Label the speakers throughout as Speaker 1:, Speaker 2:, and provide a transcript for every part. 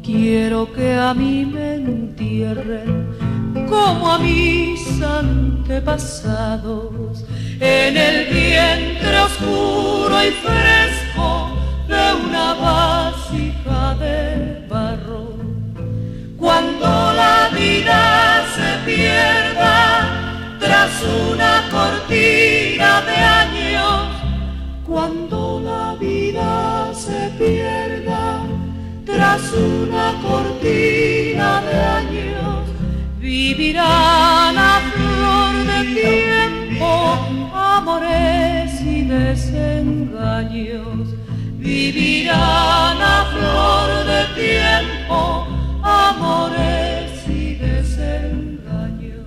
Speaker 1: quiero que a mí me entierren como a mis antepasados, en el vientre oscuro y fresco de una vasija de barro. Cuando la vida se pierda tras una cortina de años, cuando la vida se pierda tras una cortina de años, vivirán a flor de tiempo amores y desengaños. Vivirán a flor de tiempo amores y desengaños.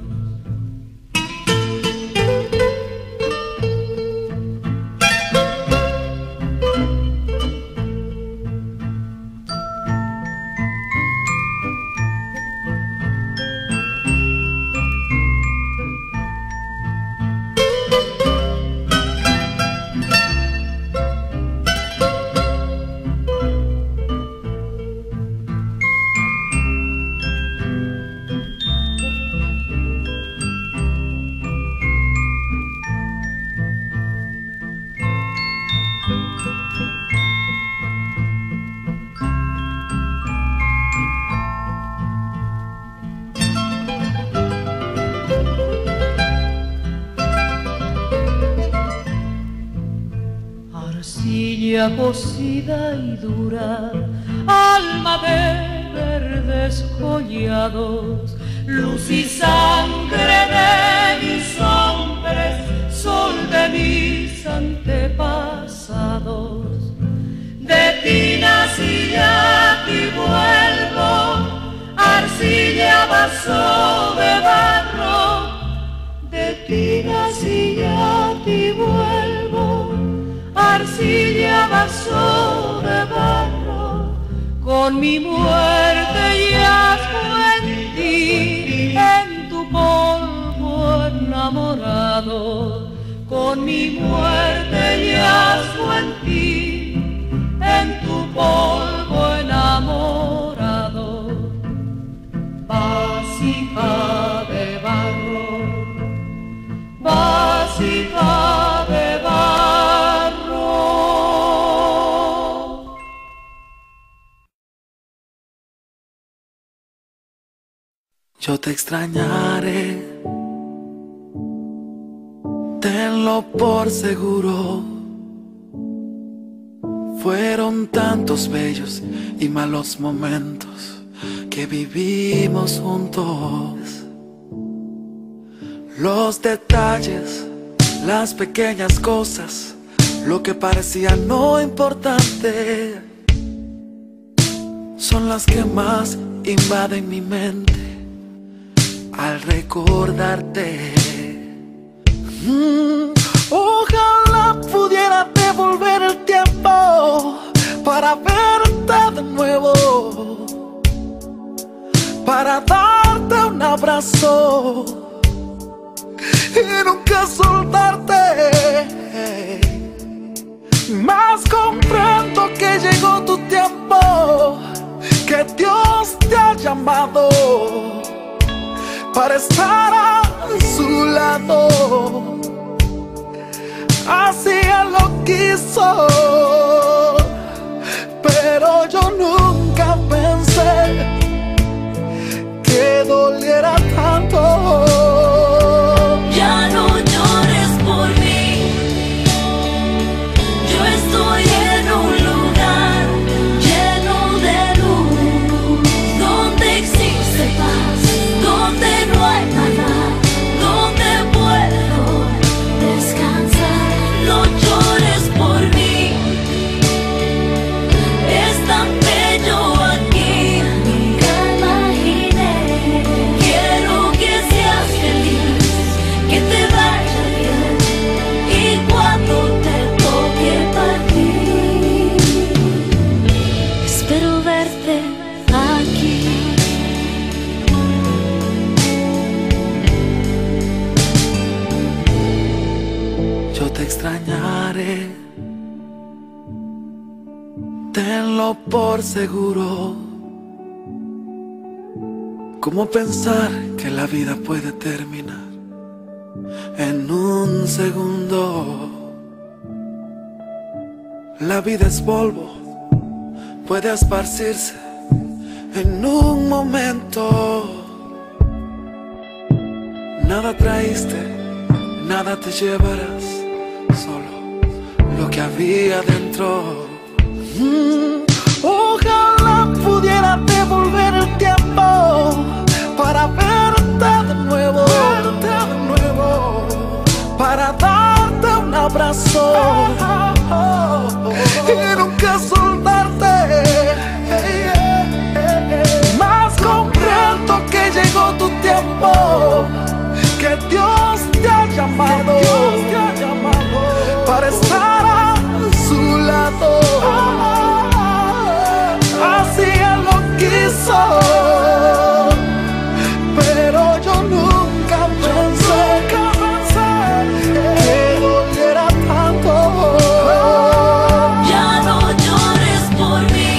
Speaker 1: Arcilla cocida y dura, alma de verdes collados, luz y sangre de mis hombres, sol de mis antepasados. De ti nací y a ti vuelvo, arcilla vaso de barro. De ti nací y a ti vuelvo, arcilla vaso de barro. Con mi muerte yazgo en ti, en tu polvo enamorado. Con mi muerte yazgo en ti, en tu polvo enamorado. Vasija de barro, vasija de barro.
Speaker 2: Yo te extrañaré, tenlo por seguro. Fueron tantos bellos y malos momentos que vivimos juntos. Los detalles, las pequeñas cosas, lo que parecía no importante, son las que más invaden mi mente al recordarte. Ojalá pudiera devolver el tiempo para verte de nuevo, para darte un abrazo y nunca soltarte. Mas comprendo que llegó tu tiempo, que Dios te ha llamado para estar a su lado. Así Él lo quiso, pero yo nunca pensé que doliera tanto.
Speaker 3: Ya no llores por mí, yo estoy en un lugar lleno de luz, donde existe paz, donde no hay nada, donde puedo descansar. No llores por mí, es tan bello aquí, nunca imaginé. Quiero que seas feliz, que te vaya bien, y cuando te toque partir, espero verte aquí.
Speaker 2: Yo te extrañaré, tenlo por seguro. ¿Cómo pensar que la vida puede terminar en un segundo? La vida es polvo, puede esparcirse en un momento. Nada traíste, nada te llevarás, solo lo que había dentro. Ojalá pudiera devolver el tiempo para verte de nuevo, para darte un abrazo y nunca soltarte. Más comprendo que llegó tu tiempo, que Dios te ha llamado para estar a su lado. Así Él lo quiso, pero yo nunca pensé que doliera tanto.
Speaker 3: Ya no llores por mí.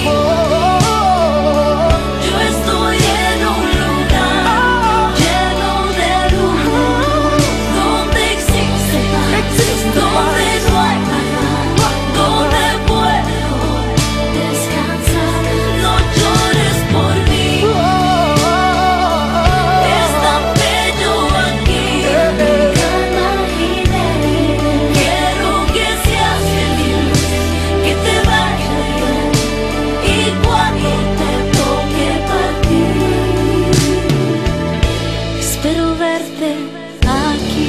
Speaker 3: Yo estoy en un lugar lleno de luz, donde existe paz, donde no hay maldad, donde puedo descansar. No llores por mí. Es tan bello aquí, nunca imaginé. Quiero que seas feliz, que te vaya bien, y cuando te toque partir, espero verte aquí.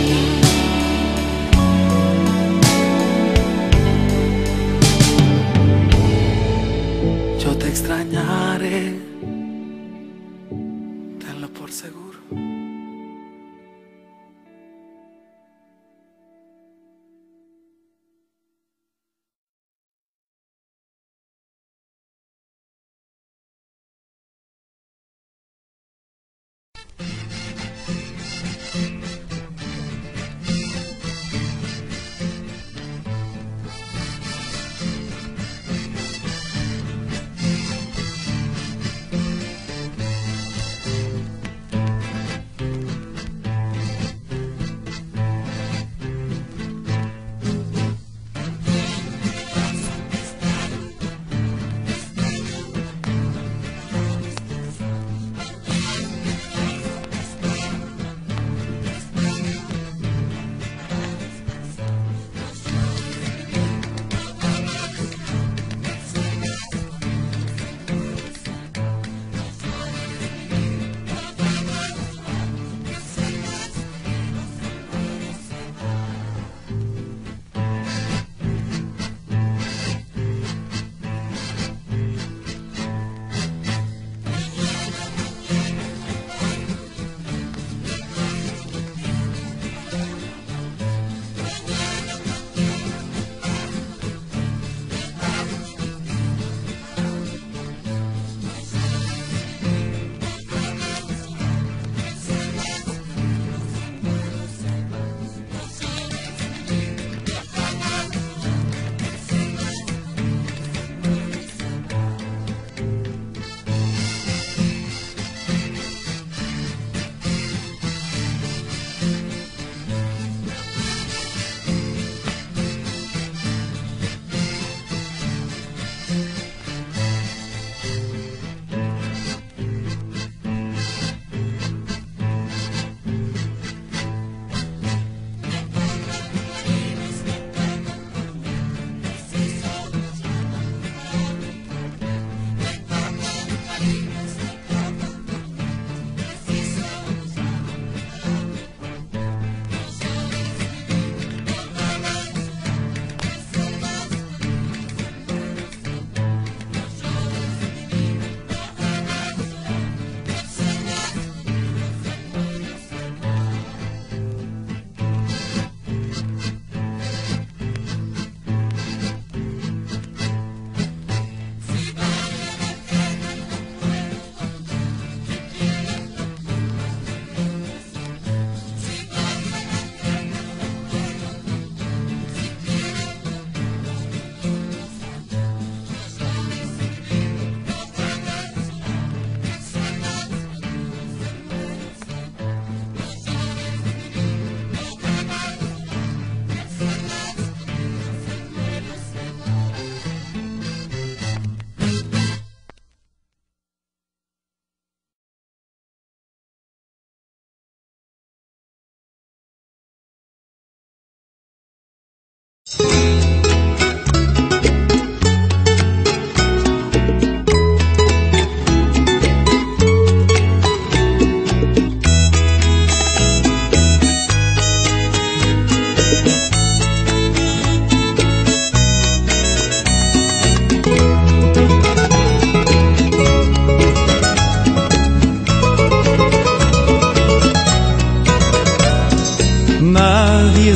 Speaker 2: Yo te extrañaré, tenlo por seguro.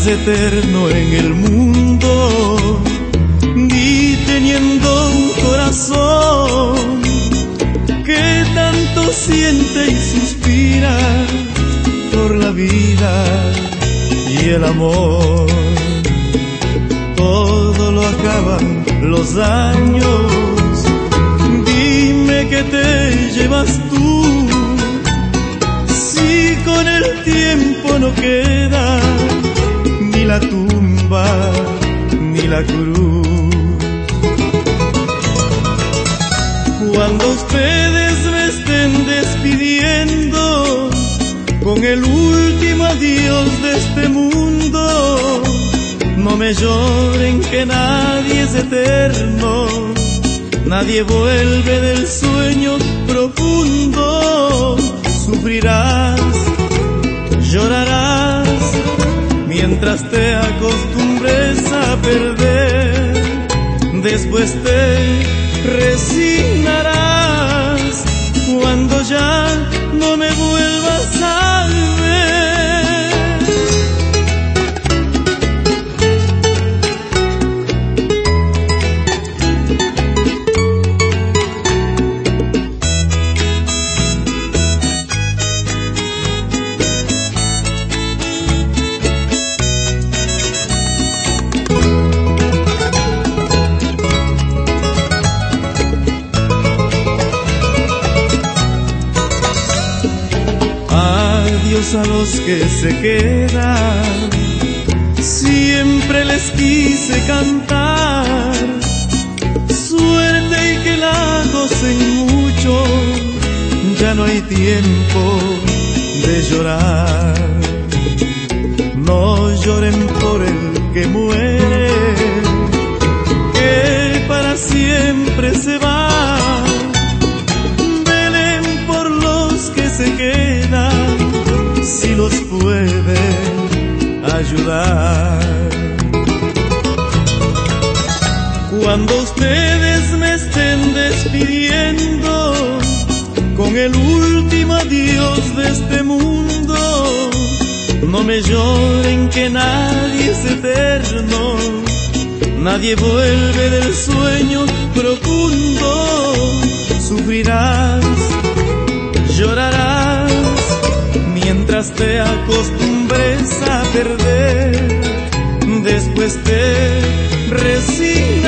Speaker 4: eterno en el mundo, ni teniendo un corazón que tanto siente y suspira por la vida y el amor. Todo lo acaban los años, dime que te llevas tú, si con el tiempo no queda ni la tumba ni la cruz. Cuando ustedes me estén despidiendo con el último adiós de este mundo, no me lloren que nadie es eterno, nadie vuelve del sueño profundo. Sufrirás, llorarás, mientras te acostumbres a perder. Después te resignarás cuando ya no me vuelvas a ver. Adiós a los que se quedan, siempre les quise cantar, suerte y que la gocen mucho, ya no hay tiempo de llorar. No lloren por el que muere, que para siempre se va. Velen por los que se quedan, si los pueden ayudar. Cuando ustedes me estén despidiendo con el último adiós de este mundo, no me lloren que nadie es eterno, nadie vuelve del sueño profundo. Sufrirás, llorarás, mientras te acostumbres a perder. Después te resignarás